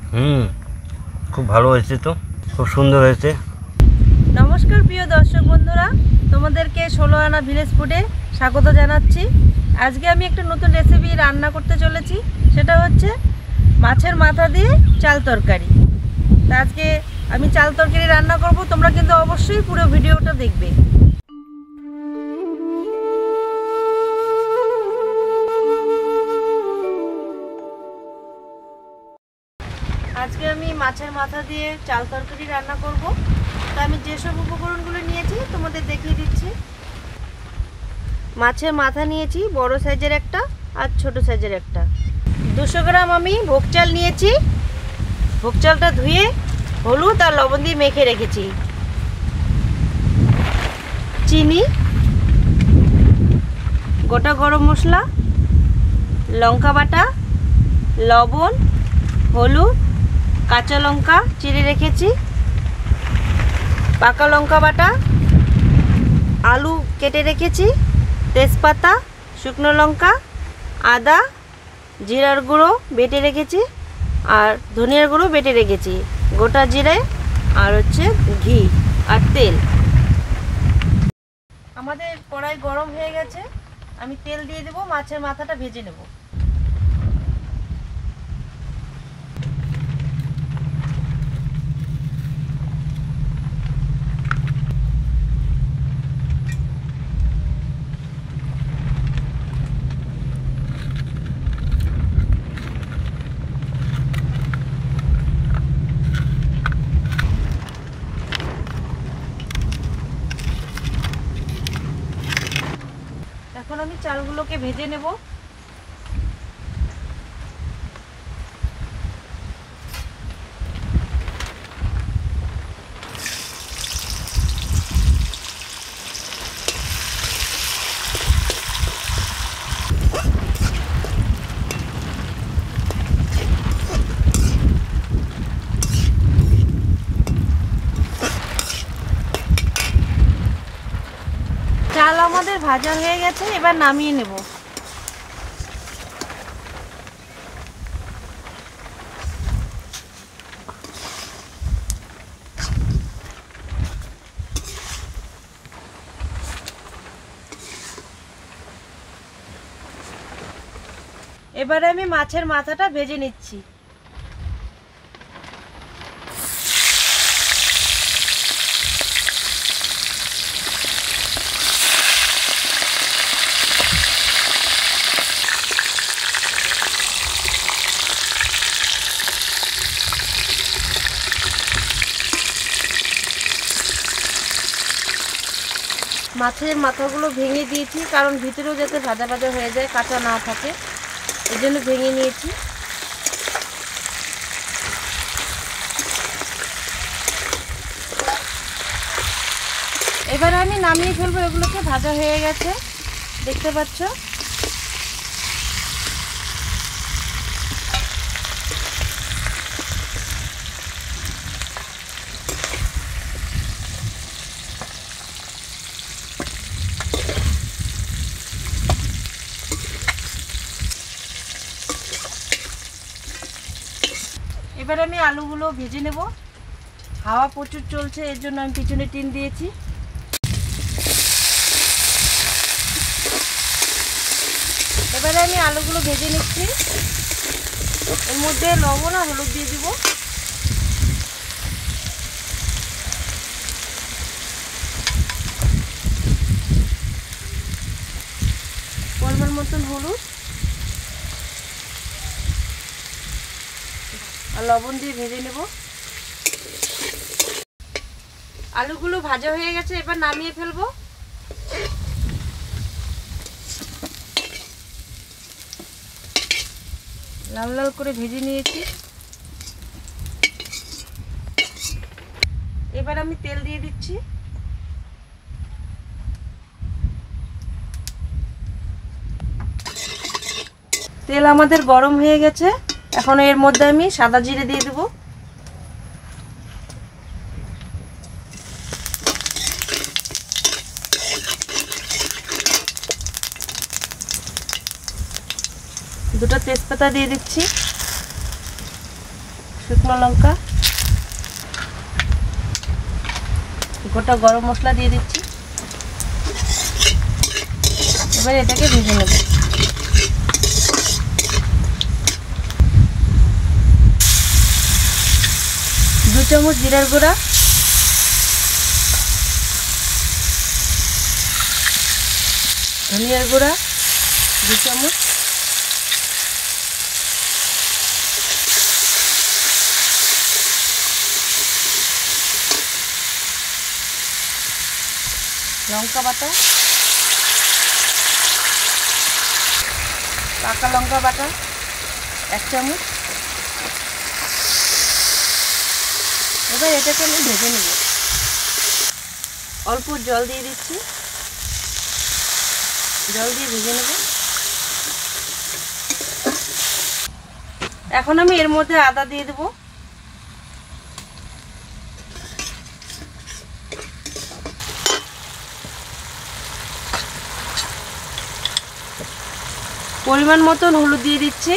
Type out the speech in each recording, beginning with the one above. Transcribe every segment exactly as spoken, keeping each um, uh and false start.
হুম, খুব ভালো হয়েছে, তো খুব সুন্দর হয়েছে। নমস্কার প্রিয় দর্শক বন্ধুরা, তোমাদেরকে ষোলো আনা ভিলেজ ফুডে স্বাগত জানাচ্ছি। আজকে আমি একটা নতুন রেসিপি রান্না করতে চলেছি, সেটা হচ্ছে মাছের মাথা দিয়ে চাল তরকারি। তা আজকে আমি চাল তরকারি রান্না করব, তোমরা কিন্তু অবশ্যই পুরো ভিডিওটা দেখবে। আজকে আমি মাছের মাথা দিয়ে চাল তরকারি রান্না করব। তা আমি যেসব উপকরণগুলো নিয়েছি তোমাদের দেখিয়ে দিচ্ছি। মাছের মাথা নিয়েছি বড় সাইজের একটা আর ছোট সাইজের একটা। দুশো গ্রাম আমি ভোগ চাল নিয়েছি। ভোগ চালটা ধুয়ে হলুদ আর লবণ দিয়ে মেখে রেখেছি। চিনি, গোটা গরম মশলা, লঙ্কা বাটা, লবণ, হলুদ, কাঁচা লঙ্কা চিড়ে রেখেছি, পাকা লঙ্কা বাটা, আলু কেটে রেখেছি, তেজপাতা, শুকনো লঙ্কা, আদা, জিরার গুঁড়ো বেটে রেখেছি, আর ধনিয়ার গুঁড়ো বেটে রেখেছি, গোটা জিরে, আর হচ্ছে ঘি আর তেল। আমাদের কড়াই গরম হয়ে গেছে, আমি তেল দিয়ে দেবো, মাছের মাথাটা ভেজে নেব। এখন আমি চালগুলোকে ভেজে নেব। চাল আমাদের ভাজা হয়ে গেছে, এবার নামিয়ে নেব। এবারে আমি মাছের মাথাটা ভেজে নিচ্ছি। মাছের মাথাগুলো ভেঙে দিয়েছি, কারণ ভিতরেও যাতে ভাজা ভাজা হয়ে যায়, কাঁচা না থাকে, এই জন্য ভেঙে নিয়েছি। এবারে আমি নামিয়ে ফেলবো, এগুলোকে ভাজা হয়ে গেছে, দেখতে পাচ্ছ। এবার আমি আলুগুলো ভেজে নেব। হাওয়া প্রচুর চলছে, এর জন্য আমি পিছনে টিন দিয়েছি। এবারে আমি আলুগুলো ভেজে নিচ্ছি। এর মধ্যে লবণ আর হলুদ দিয়ে দিব। পরিমাণ মতন হলুদ আর লবণ দিয়ে ভেজে নেব। আলুগুলো ভাজা হয়ে গেছে, এবার নামিয়ে ফেলবো। লাল লাল করে ভেজে নিয়েছি। এবার আমি তেল দিয়ে দিচ্ছি। তেল আমাদের গরম হয়ে গেছে, এখন এর মধ্যে আমি সাদা জিরে দিয়ে দেব। দুটো তেজপাতা দিয়ে দিচ্ছি, শুকনো লঙ্কা, গোটা গরম মশলা দিয়ে দিচ্ছি। এবার এটাকে ভেজে নেব। দু চামচ জিরার গুঁড়া, ধনিয়ার গুঁড়া দু চামচ, লঙ্কা বাটা, পাকা লঙ্কা বাটা এক চামচ। এবার এটাকে আমি ভেজে নেব। অল্প জল দিয়ে দিচ্ছি, জল দিয়ে ভেজে নেব। এখন আমি এর মধ্যে আদা দিয়ে দেব। পরিমাণ মতন হলুদ দিয়ে দিচ্ছি।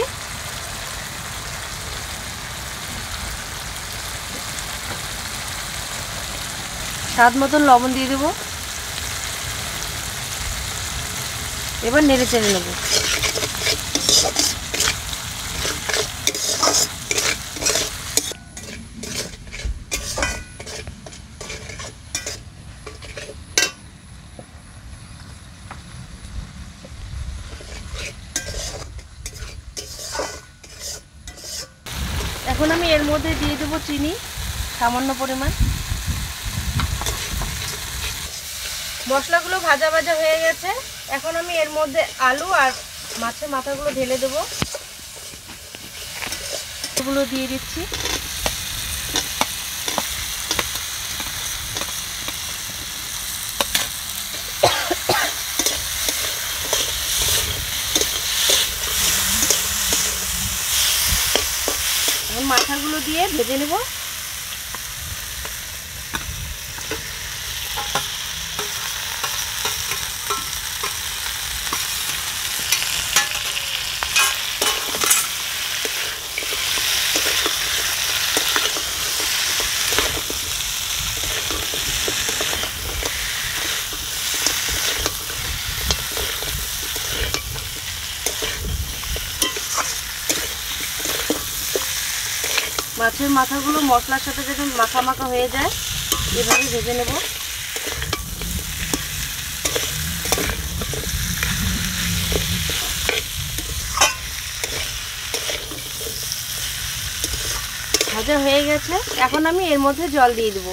স্বাদ মতন লবণ দিয়ে দেব। এবার নেড়ে চেড়ে নেব। এখন আমি এর মধ্যে দিয়ে দেবো চিনি সামান্য পরিমাণ। মশলাগুলো ভাজা ভাজা হয়ে গেছে। এখন আমি এর মধ্যে আলু আর মাছের মাথাগুলো ঢেলে দেবো। এগুলো দিয়ে দিচ্ছি। এখন মাথাগুলো দিয়ে ভেজে নেব। মাছের মাথাগুলো মশলার সাথে যখন মাখা মাখা হয়ে যায় এভাবে ভেজে নেব। ভাজা হয়ে গেছে। এখন আমি এর মধ্যে জল দিয়ে দেবো।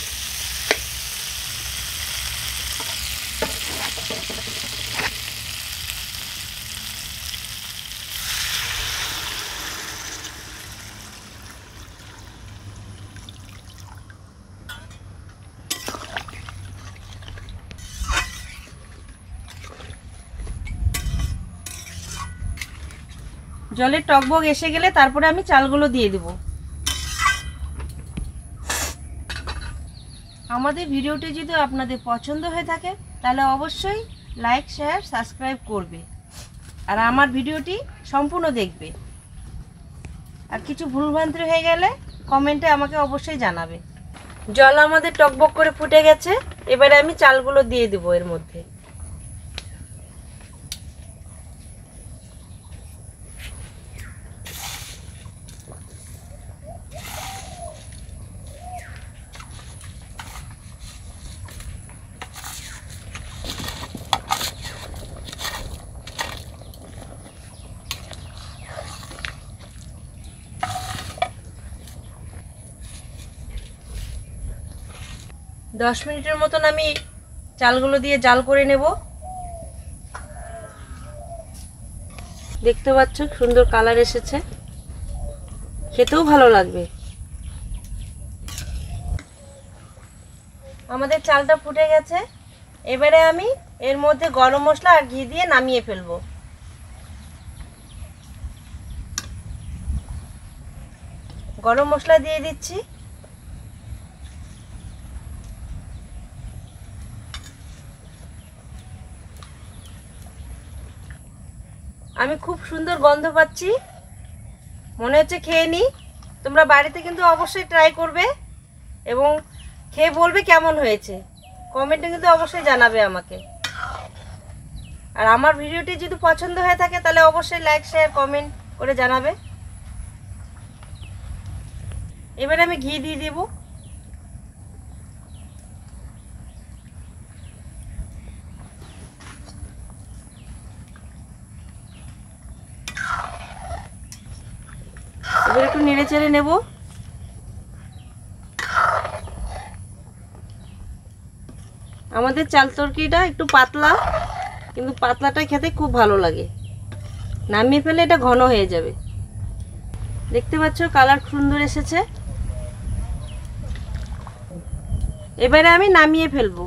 জলের টকবক এসে গেলে তারপরে আমি চালগুলো দিয়ে দেব। আমাদের ভিডিওটি যদি আপনাদের পছন্দ হয়ে থাকে তাহলে অবশ্যই লাইক শেয়ার সাবস্ক্রাইব করবে আর আমার ভিডিওটি সম্পূর্ণ দেখবে। আর কিছু ভুলভ্রান্তি হয়ে গেলে কমেন্টে আমাকে অবশ্যই জানাবে। জল আমাদের টকবক করে ফুটে গেছে। এবারে আমি চালগুলো দিয়ে দেব এর মধ্যে। দশ মিনিটের মতন আমি চালগুলো দিয়ে জাল করে নেব। দেখতে পাচ্ছ সুন্দর কালার এসেছে, খেতেও ভালো লাগবে। আমাদের চালটা ফুটে গেছে। এবারে আমি এর মধ্যে গরম মশলা আর ঘি দিয়ে নামিয়ে ফেলবো। গরম মশলা দিয়ে দিচ্ছি। আমি খুব সুন্দর গন্ধ পাচ্ছি, মনে হচ্ছে খেয়ে নিই। তোমরা বাড়িতে কিন্তু অবশ্যই ট্রাই করবে এবং খেয়ে বলবে কেমন হয়েছে। কমেন্টে কিন্তু অবশ্যই জানাবে আমাকে। আর আমার ভিডিওটি যদি পছন্দ হয়ে থাকে তাহলে অবশ্যই লাইক শেয়ার কমেন্ট করে জানাবে। এবারে আমি ঘি দিয়ে দেব। এবার একটু নেড়ে চেড়ে নেব। আমাদের চাল তরকারিটা একটু পাতলা, কিন্তু পাতলাটা খেতে খুব ভালো লাগে। নামিয়ে ফেলে এটা ঘন হয়ে যাবে। দেখতে পাচ্ছ কালার সুন্দর এসেছে। এবারে আমি নামিয়ে ফেলবো।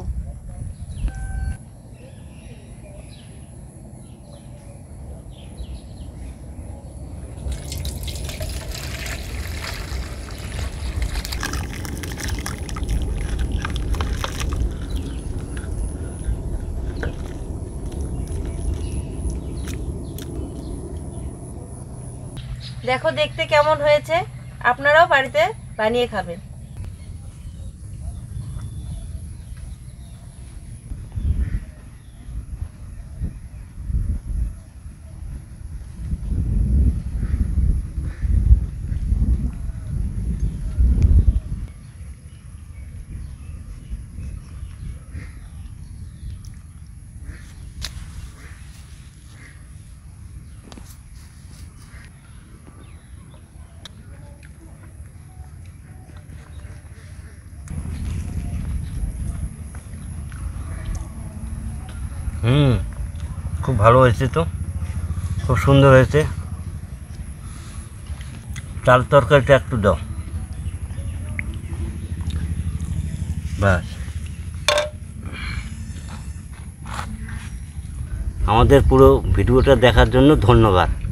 দেখো দেখতে কেমন হয়েছে, আপনারাও বাড়িতে বানিয়ে খাবেন। হুম খুব ভালো হয়েছে তো, খুব সুন্দর হয়েছে। চাল তরকারিটা একটু দাও, ব্যাস। আমাদের পুরো ভিডিওটা দেখার জন্য ধন্যবাদ।